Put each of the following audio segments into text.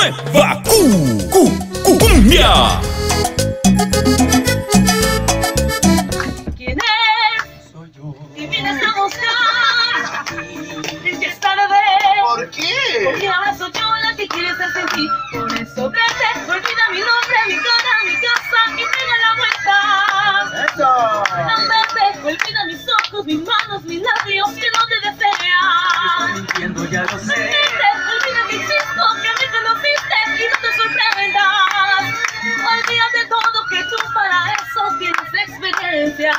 Nueva Cumbia. ¿Quién es? Soy yo. Y vienes a buscar. Es que es tarde. ¿Por qué? Porque ahora soy yo la que quiere estar sin ti. Por eso vete, olvida mi nombre, mi cara, mi casa y pega la vuelta. ¡Eso! Vete, olvida mis ojos, mis manos, mis labios que no te desean. Mintiendo, ya lo sé. Vete, olvida que existo, que me conociste y no te sorprendas. Olvídate todo que tú para eso tienes experiencia.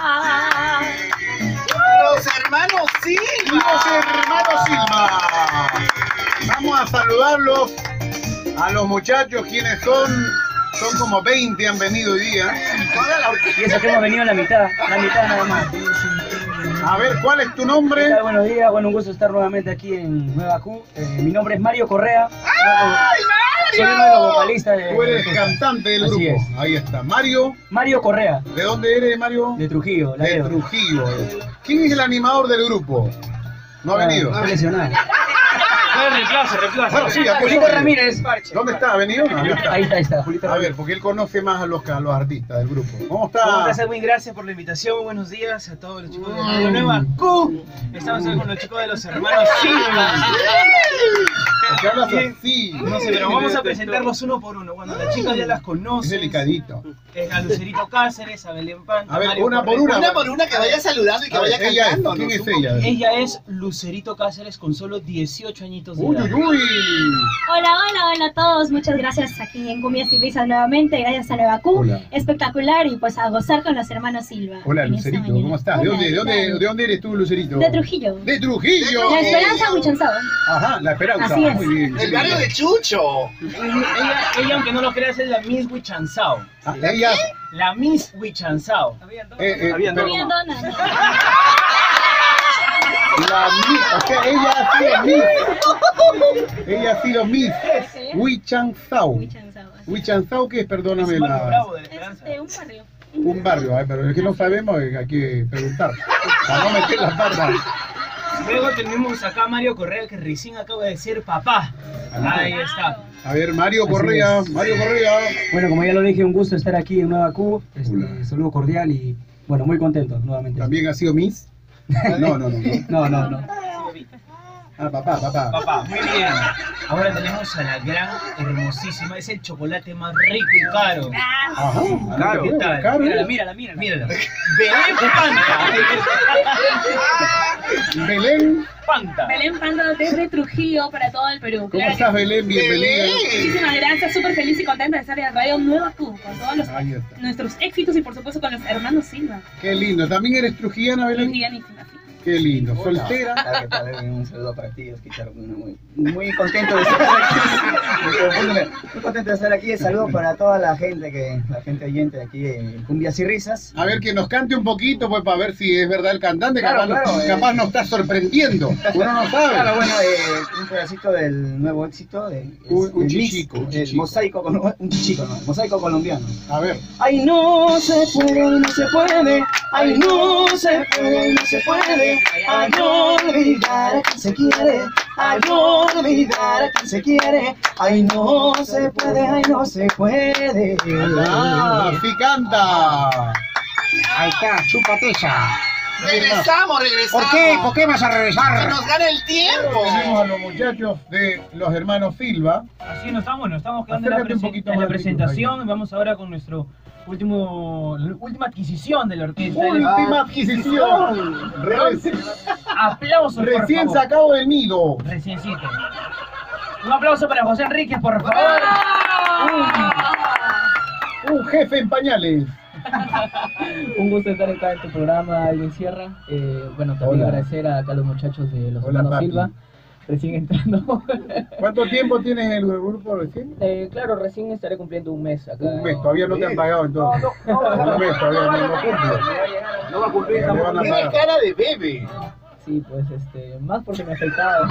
Los hermanos Silva. Los hermanos Silva. Vamos a saludarlos a los muchachos, quienes son como 20 han venido hoy día. Y eso que hemos venido la mitad nada más. A ver, ¿cuál es tu ¿Qué nombre? tal? Buenos días, bueno, un gusto estar nuevamente aquí en Nueva Q. Mi nombre es Mario Correa. ¡Ay, Soy uno de los vocalistas de... Tú eres cantante del Así grupo. es. Ahí está. Mario. Mario Correa, ¿De dónde eres, Mario? de Trujillo, la De Edo. Trujillo. ¿Quién es el animador del grupo? No ha venido. Está lesionado. Bueno, sí, aquí Julito estoy. Ramírez. ¿Dónde está? ¿Ha venido? No, ya está. Ahí está, Julito A Ramírez. ver, porque él conoce más a los artistas del grupo. ¿Cómo ¿Cómo está? estás, Edwin? Gracias por la invitación. Buenos días a todos los chicos de Radio Nueva Q. Estamos hoy con los chicos de los hermanos Silva. ¿Por qué hablas así? No sé, pero vamos a presentarlos uno por uno. Bueno, las chicas ya las Es conocen. delicadito. A Lucerito Cáceres, a Belén Panta. A ver, Mario una por Correa. una. Una por una que vaya saludando y que A ver, vaya ella es. cantando. ¿Quién es ¿no? ella? Ella es Lucerito Cáceres con solo 18 añitos de Uy, edad. uy, uy. Hola a todos, muchas gracias aquí en Cumbias y Risas nuevamente, gracias a Nueva Q, Hola. espectacular y pues a gozar con los hermanos Silva. Hola, en esta Lucerito, mañana. ¿cómo estás? Hola, ¿De ¿qué tal? dónde eres tú, Lucerito? De Trujillo. ¡De Trujillo! La Esperanza Huichanzao. Ajá, La Esperanza. Así es. Muy bien. El barrio de Chucho. Ella, aunque no lo creas, es la Miss Huichanzao. Ah, ella. La Miss Huichanzao. Pero- Bien, dona. o sea, ella ha sido Miss. Ella ha sido Miss. Huichanzao. Huichanzao. Huichanzao, ¿qué es? Perdóname Es Mario la... Bravo de la Es Esperanza. un barrio. Un barrio, pero es que no sabemos, hay que preguntar. Para no meter las patas. Luego tenemos acá a Mario Correa, que recién acaba de ser papá. Ahí está. A ver, Mario Así Correa, es. Mario Correa. Bueno, como ya lo dije, un gusto estar aquí en Nueva Q. Hola. Saludo cordial y, bueno, muy contento nuevamente. ¿También ha sido Miss? No. No. Ah, papá. Papá, muy bien. Ahora tenemos a la gran, hermosísima, es el chocolate más rico y caro. Ajá. Caro, ¿qué tal? Caro. Mírala. Mírala. Belén Panta. Belén. Panta. Belén Panda desde Trujillo para todo el Perú. ¿Cómo Claro que estás, Belén? Bienvenida. muchísimas gracias, súper feliz y contenta de estar en Radio Nueva Q con todos Ahí está. nuestros éxitos y por supuesto con los hermanos Silva. Qué lindo. ¿También eres trujillana, Belén? Trujillanísima, sí. Qué lindo. ¿Soltera? Hola, ¿qué tal? Un saludo para ti, Osquitar. Muy contento de estar aquí. Muy contento de estar aquí. Saludo para toda la gente oyente de aquí de Cumbias y Risas. A ver, que nos cante un poquito, pues, para ver si es verdad el cantante. Claro, Capaz, claro, capaz nos está sorprendiendo. Uno no sabe. Claro, bueno, un pedacito del nuevo éxito de Un el chichico, mix, un el chichico. mosaico colombiano. A ver. Ay, no se puede, no se puede. Ay, no se puede, no se puede. Ay, no olvidar a quien se quiere. Ay, no olvidar a quien se quiere. Ay, no se puede, ay, no se puede. Ah, sí canta. Ahí está, chúpate esa. Regresamos. ¿Por qué vas a Que regresar? nos gane el tiempo. Tenemos a los muchachos de los hermanos Silva. Así nos estamos quedando en Acércate un poquito la más, presentación. Vamos ahora con nuestro última adquisición de la orquesta. Última adquisición. Aplausos, por Recién favor. sacado del nido. Reciencito. Un aplauso para José Enríquez, por favor. Un jefe en pañales. Un gusto estar acá en tu programa, Edwin Sierra. Bueno, también Hola. agradecer acá a los muchachos de los Hola, hermanos papi. Silva, recién entrando. ¿Cuánto tiempo tienes en el grupo recién? Claro, recién estaré cumpliendo un mes acá. Un mes, todavía no te han pagado entonces. Un mes todavía no cumple. No va a cumplir, Le van a Tiene pagar. cara de bebé. Sí, pues más porque me afeitaba.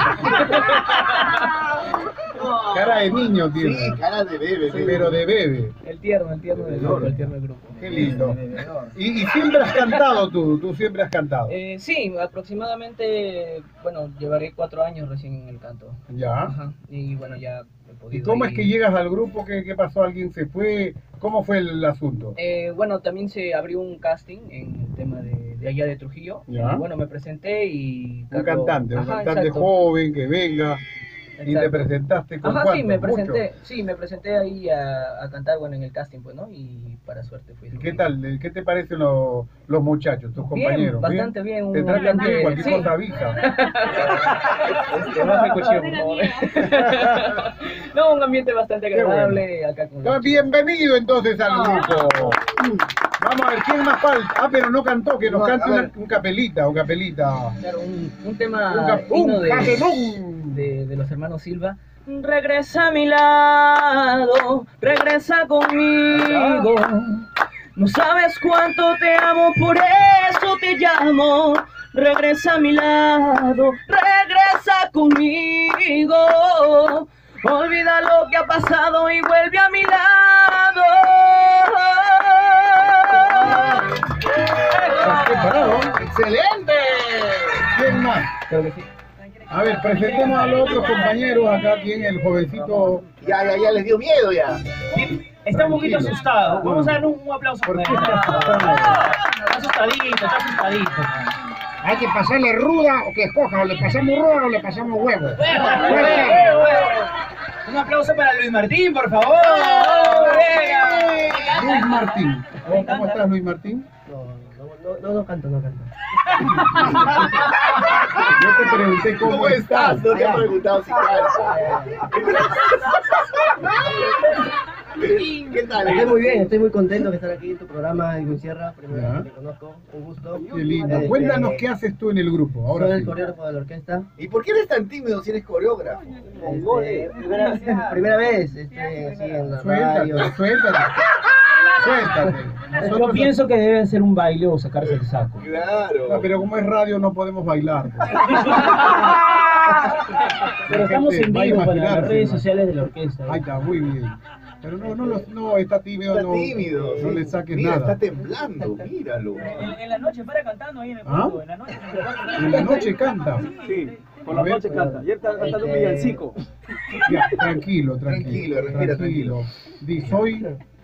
Cara de niño tiene. Sí, cara de bebé. Pero de bebé. El tierno del grupo. Qué lindo. Y siempre has cantado tú siempre has cantado. Sí, aproximadamente, bueno, llevaré 4 años recién en el canto. Ya. Ajá. Y bueno, ya podido. ¿Y cómo es ahí- que llegas al grupo? ¿Qué pasó? ¿Alguien se fue? ¿Cómo fue el asunto? Bueno, también se abrió un casting en el tema de allá de Trujillo. Ya. Y bueno, me presenté y... Un Carlos- cantante, un Ajá, cantante exacto. joven que venga y te Exacto. presentaste con Ajá, sí, cuántos, me muchos. presenté, sí, me presenté ahí a cantar, bueno, en el casting, pues, ¿no? Y para suerte fui. ¿Y qué tal? ¿Qué te parecen los muchachos, tus Bien, compañeros? bastante bien. Te un tratan bien, ambiente- cualquier sí. cosa avisa. Baja el cuchillo, por favor. No, un ambiente bastante Qué agradable acá con los Bienvenido entonces al grupo. Vamos a ver, ¿quién más falta? Ah, pero no cantó, que nos No, cante a ver. un capelita, un capelita. Claro, un tema Un himno capelón. de los hermanos Silva. Regresa a mi lado, regresa conmigo. No sabes cuánto te amo, por eso te llamo. Regresa a mi lado, regresa conmigo. Olvida lo que ha pasado y vuelve a mi lado. Qué bravo. ¡Excelente! ¿Quién más? Creo que sí. A ver, presentemos a los otros compañeros acá, ¿quién? El jovencito. Ya les dio miedo ya. Está un poquito Tranquilo. asustado. Vamos a darle un aplauso ¿Por para qué él. está asustado? Está asustadito, está asustadito. Hay que pasarle ruda o que escoja, o le pasamos ruda o le pasamos huevo. Un aplauso para Luis Martín, por favor. Luis Martín. ¿Cómo estás, Luis Martín? No canto. Yo te pregunté cómo estás. No te he preguntado si calza. ¿Qué tal? Estoy muy bien, estoy muy contento de estar aquí en tu programa, Edwin Sierra, primero Ya. que te conozco, un gusto. Qué lindo. Cuéntanos qué haces tú en el grupo. Soy Ahora el sí. coreógrafo de la orquesta. ¿Y por qué eres tan tímido si eres coreógrafo? Primera vez, así en la radio. Suéltate. Suéltate. Yo Nosotros- pienso que debe ser un baile o sacarse el saco. Claro. No, pero como es radio no podemos bailar. pues. Pero estamos en Va a vivo para imaginarse, las redes ¿no? sociales de la orquesta. Ahí está, muy bien. Pero no, está tímido. Está no, tímido. No sí. le saques Mira, nada. está temblando, míralo. En la noche para cantando ahí en el ¿Ah? fondo. En la noche. En la noche canta. Sí, por A la ver. noche canta. Ayer está cantando un villancico. Ya, tranquilo. Tranquilo, respira tranquilo. Di, soy.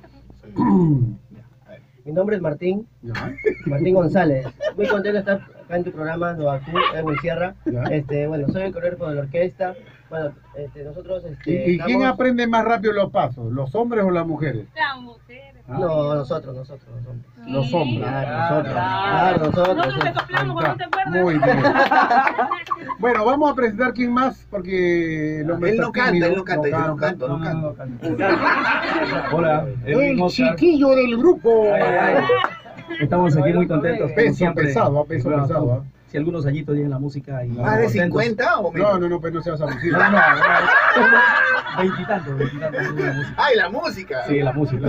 Mi nombre es Martín, Ya, Martín González. Muy contento de estar acá en tu programa, Novacú, Edwin Sierra. ya. Bueno, soy el coreógrafo de la orquesta. Bueno, nosotros ¿Y quién estamos- aprende más rápido los pasos? ¿Los hombres o las mujeres? Las mujeres. ¿Ah? No, nosotros, los hombres. Los hombres. Claro, nosotros. Nosotros te soplamos cuando no te acuerdas. Muy bien. Bueno, vamos a presentar quién más, porque el hombre Él está no canta, tímido, él no canta, dice, no canto, no canto. Hola, El chiquillo del grupo. Estamos aquí muy contentos. como Peso siempre. pesado, peso Claro, pesado. Si algunos añitos llegan la música y ¿Más de contentos. 50 o menos? No, pues no seas abusivo. No, veintitantos la música. ¡Ay, la música! Sí, la música.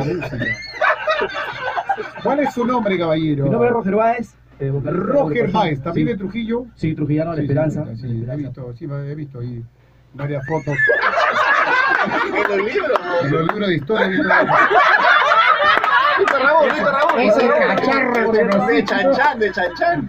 ¿Cuál es su nombre, caballero? Mi nombre es Roger Báez. vocalista de Roger agrupación. Báez, ¿también Sí. de Trujillo? Sí, Trujillano, La Sí, Esperanza. Sí, he visto ahí varias fotos. ¿En los libros? En los libros de historia. he visto- Víctor Raúl. Ese cacharro que nos De Chanchan, de Chanchan.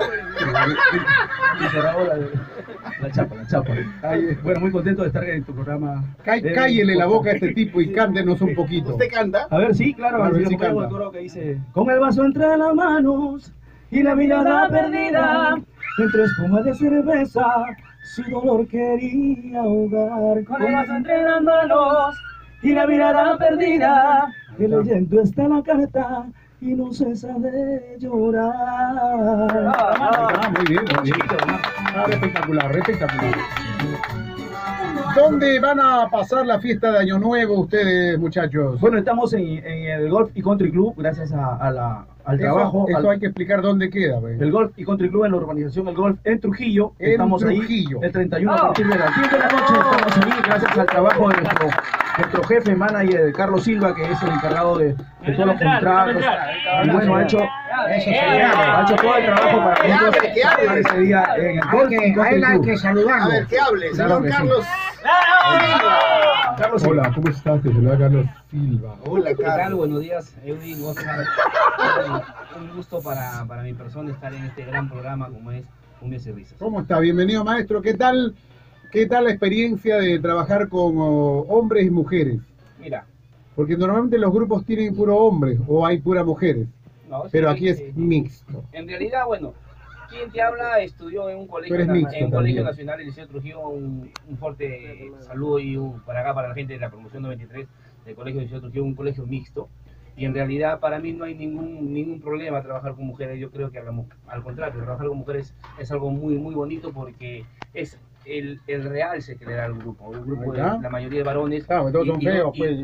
La chapa. Bueno, muy contento de estar en tu programa. Cállele la boca a este tipo y cántenos un poquito. ¿Usted canta? A ver, sí, claro, A ver así si ponemos canta. el coro que dice: con el vaso entre las manos y la mirada perdida, entre espuma de cerveza, su dolor quería ahogar. Con el vaso entre las manos y la mirada perdida, y leyendo está la carta y no cesa de llorar. Ah, muy bien, muy bien. Ah, espectacular, espectacular. ¿Dónde van a pasar la fiesta de Año Nuevo ustedes, muchachos? Bueno, estamos en el Golf y Country Club, gracias al trabajo. Eso hay que explicar dónde queda, güey. El Golf y Country Club en la urbanización El Golf en Trujillo. En Estamos Trujillo. ahí el 31 a partir de las 10 de la noche. Estamos ahí gracias al trabajo de nuestro jefe, manager Carlos Silva, que es el encargado de todos los contratos. Y bueno, ha hecho todo el trabajo para que nosotros Que hable. estar ese día en el Golf y A él Country hay que Club. A saludarlo. ver, que hable, Claro señor que sí. Carlos. Carlos Silva. Hola, ¿cómo estás? Te saluda Carlos Silva. Hola, ¿Qué tal? Carlos. Buenos días, Edwin, Oscar. Un gusto para mi persona estar en este gran programa como es Cumbias y Risas. ¿Cómo está? Bienvenido, maestro. ¿Qué tal ¿Qué tal la experiencia de trabajar con hombres y mujeres? Mira. Porque normalmente los grupos tienen puro hombres o hay pura mujeres. No, pero sí, aquí es mixto. En realidad, bueno, quien te habla estudió en un colegio, colegio nacional, el Liceo Trujillo. Un fuerte saludo y para acá, para la gente de la promoción 93 del colegio Liceo Trujillo, un colegio mixto. Y en realidad para mí no hay ningún problema trabajar con mujeres. Yo creo que al contrario, trabajar con mujeres es algo muy bonito porque es el realce que le da al grupo. Un grupo de la mayoría de varones. Claro, todos son feos, pues.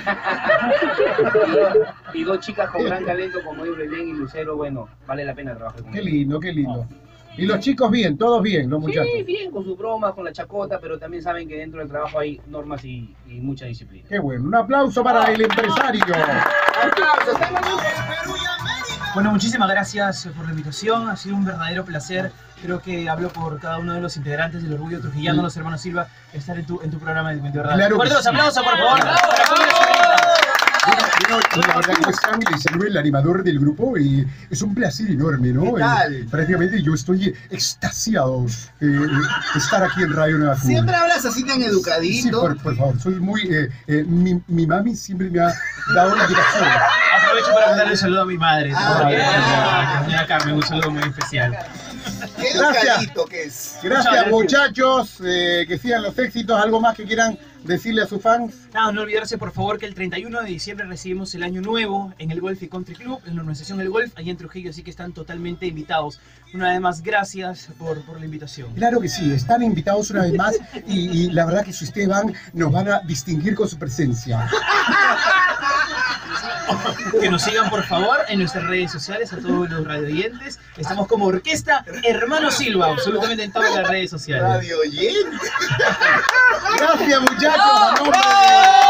Y dos chicas con gran talento como Belén y Lucero, bueno, vale la pena trabajar con ellos. Qué lindo, qué lindo. Y los chicos bien, todos bien, los muchachos. Sí, bien, con sus bromas, con la chacota, pero también saben que dentro del trabajo hay normas y mucha disciplina. Qué bueno, un aplauso para el empresario. Bueno, muchísimas gracias por la invitación, ha sido un verdadero placer. Creo que hablo por cada uno de los integrantes del Orgullo Trujillano, los hermanos Silva, estar en tu programa de verdad. Claro que Fuerte los aplausos, por favor. Bueno, la verdad que están, les saluda el animador del grupo y es un placer enorme, ¿no? ¿Qué tal? Prácticamente yo estoy extasiado estar aquí en Radio Nueva Cuba. Siempre hablas así tan educadito. Sí, por favor, soy muy... mi mami siempre me ha dado la dirección. Aprovecho para mandarle un saludo a mi madre. Doña Carmen, un saludo muy especial. Qué educadito que es. Gracias, muchachos, que sigan los éxitos. ¿Algo más que quieran decirle a sus fans? No olvidarse por favor que el 31 de diciembre recibimos el año nuevo en el Golf y Country Club, en la organización El Golf, allí en Trujillo, así que están totalmente invitados. Una vez más, gracias por la invitación. Claro que sí, están invitados una vez más y la verdad que si ustedes van, nos van a distinguir con su presencia. Que nos sigan por favor en nuestras redes sociales, a todos los radioyentes. Estamos como Orquesta Hermano Silva, absolutamente en todas las redes sociales. Radioyente. Gracias, muchachos.